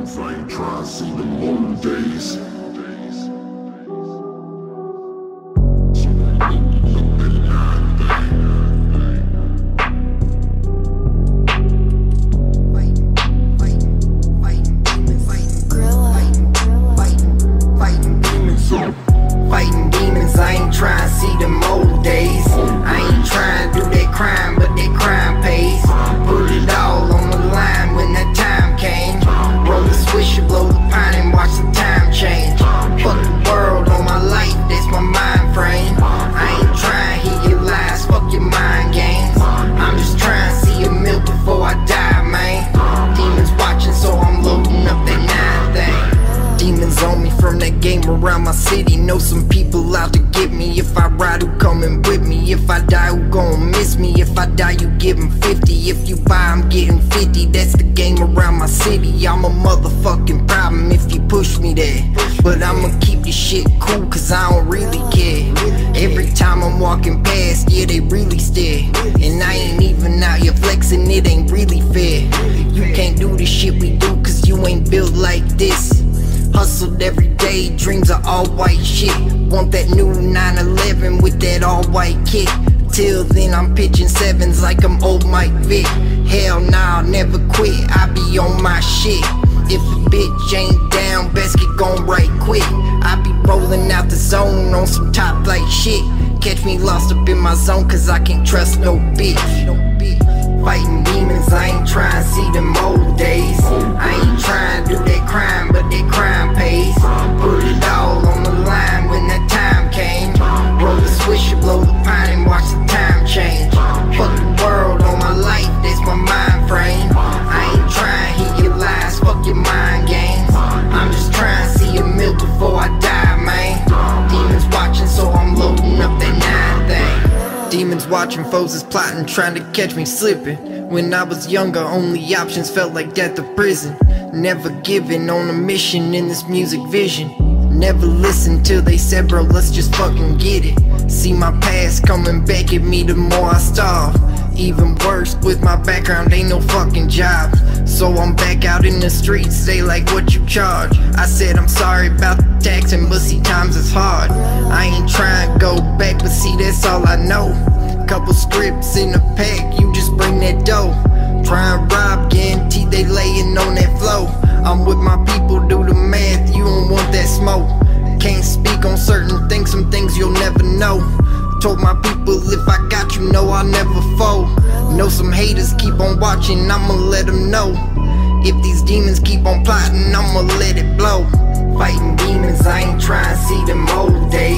demons, I ain't trying to see them old days. Fighting demons, I ain't trying to see them old days. I ain't trying to do that crime, but that crime pays. Put it all on the line when that time came. Roll the swisher, blow the pine and watch the time change. Fuck the world on my life, that's my mind frame. I ain't trying to hear your lies, fuck your mind games. I'm just trying to see a meal before I die, man. Demons watching, so I'm loading up that 9 thing. Demons on me from that game around my city. Know some people out to get me. If I ride, who coming with me? If I die, who gon' miss me? If I die, you give 'em 50. If you buy, I'm getting 50. That's the game around my city. I'm a motherfucking problem if you push me there. But I'ma keep this shit cool, cause I don't really care. Every time I'm walking past, yeah, they really stare. And I ain't even out here flexing, it ain't really fair. You can't do the shit we do, cause you ain't built like this. Hustled every day, dreams of all white shit. Want that new 911 with that all white kit. Till then I'm pitching 7s like I'm old Mike Vick. Hell nah, I'll never quit, I be on my shit. If a bitch ain't down, best get gone right quick. I be rolling out the zone on some top flight shit. Catch me lost up in my zone, cause I can't trust no bitch. Fighting demons, I ain't trying to see them old days. I ain't trying to do that crime, but that crime pays. Put it all on the line when that time came. Roll the swisher, blow the pine and watch the time change. Fuck the world on my life, that's my mind frame. I ain't trying to hear your lies, fuck your mind games. I'm just trying to see a meal before I die, man. Demons watching, so I'm loading up that 9 thing. Demons watching, foes is plotting, trying to catch me slipping. When I was younger, only options felt like death or prison. Never giving on a mission in this music vision. Never listened till they said, bro, let's just fucking get it. See my past coming back at me the more I starve. Even worse, with my background, ain't no fucking job. So I'm back out in the streets, they like, what you charge? I said I'm sorry about the taxing, but see times is hard. I ain't trying to go back, but see that's all I know. Couple scripts in the pack, you just bring that dough. Try and rob, guarantee they laying on that flow. I'm with my people, do the math, you don't want that smoke. Can't speak on certain things, some things you'll never know. Told my people if I got you, know I'll never fold. Know some haters keep on watching, I'ma let them know. If these demons keep on plotting, I'ma let it blow. Fighting demons, I ain't trying to see them old days.